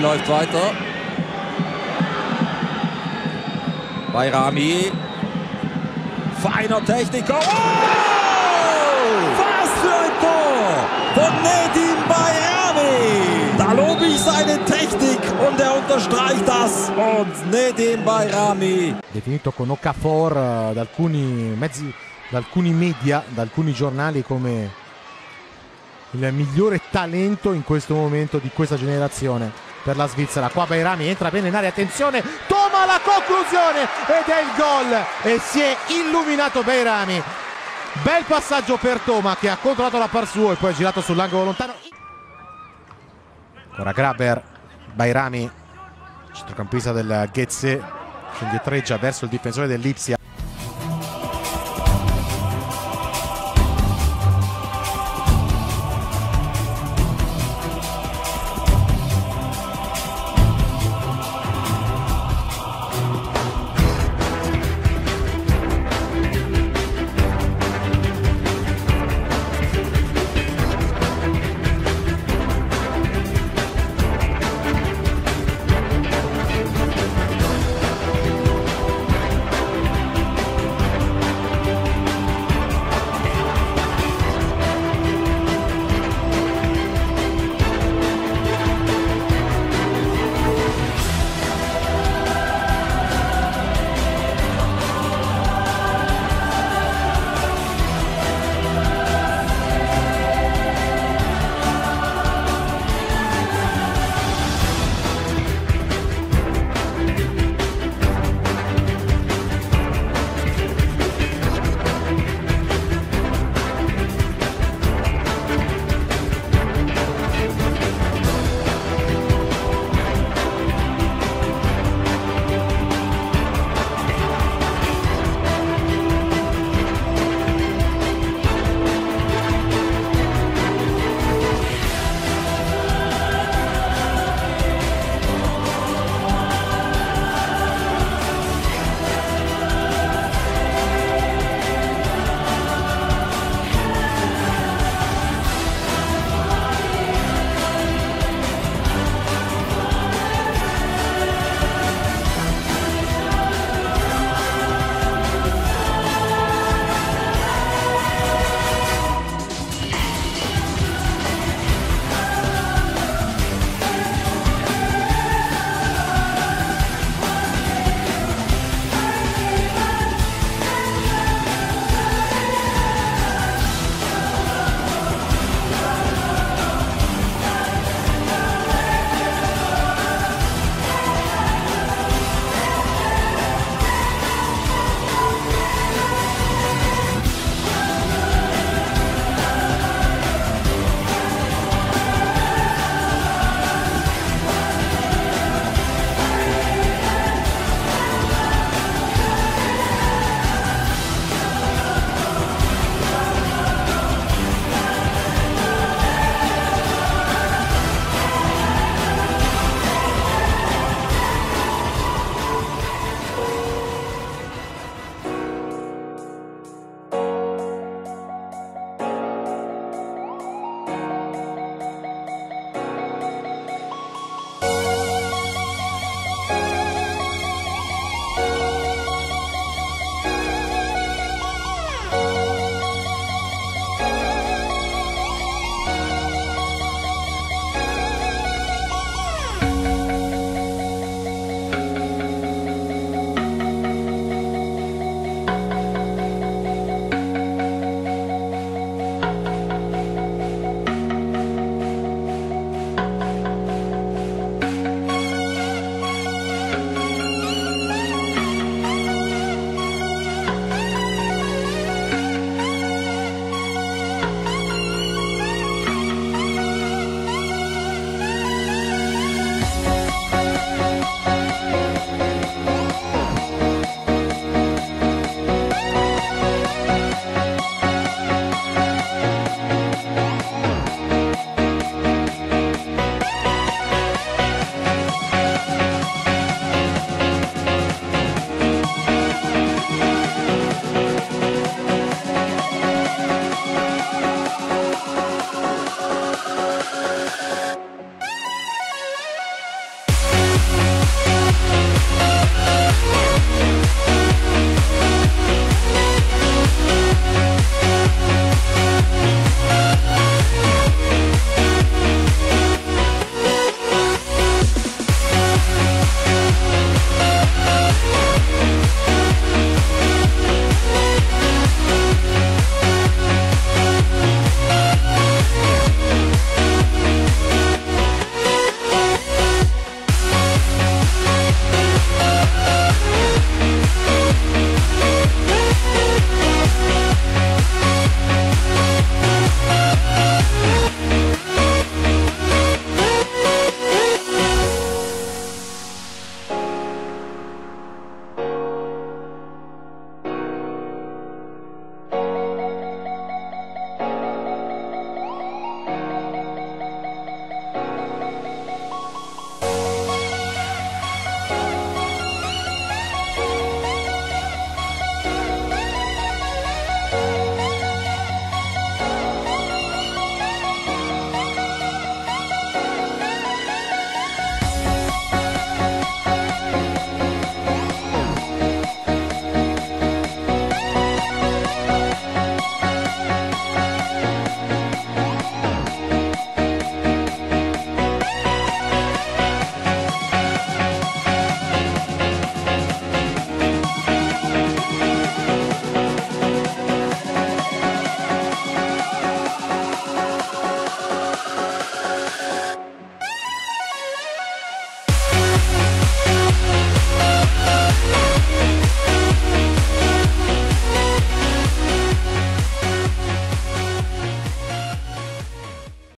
läuft weiter. Bayrami. Feiner Techniker. Oh! Was für ein Tor von Nedim Bayrami. Da lobe ich seine Technik und er unterstreicht das. Und Nedim Bayrami. Definito con Okafor da alcuni mezzi, da alcuni media, da alcuni giornali come il migliore talento in questo momento di questa generazione per la Svizzera. Qua Bayrami entra bene in area, attenzione, toma la conclusione ed è il gol e si è illuminato Bayrami. Bel passaggio per Toma che ha controllato la par suo e poi ha girato sull'angolo lontano. Ancora Graber, Bayrami, centrocampista del Getse, che indietreggia verso il difensore dell'Ipsia.